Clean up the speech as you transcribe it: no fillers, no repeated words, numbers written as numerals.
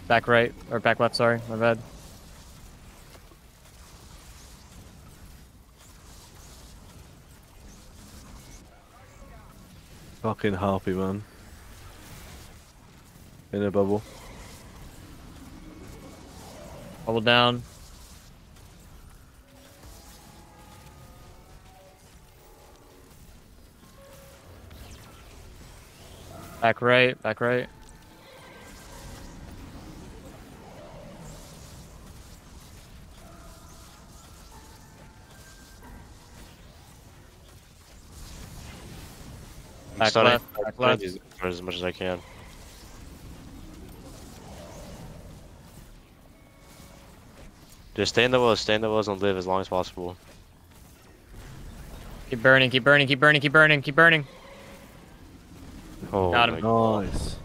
Back right, or back left, sorry, my bad. Fucking harpy, man. In a bubble. Bubble down. Back right, back right. Back left, back left. These as much as I can. Just stay in the wills and live as long as possible. Keep burning, keep burning, keep burning, keep burning, keep burning. Oh Got him. my God. Nice.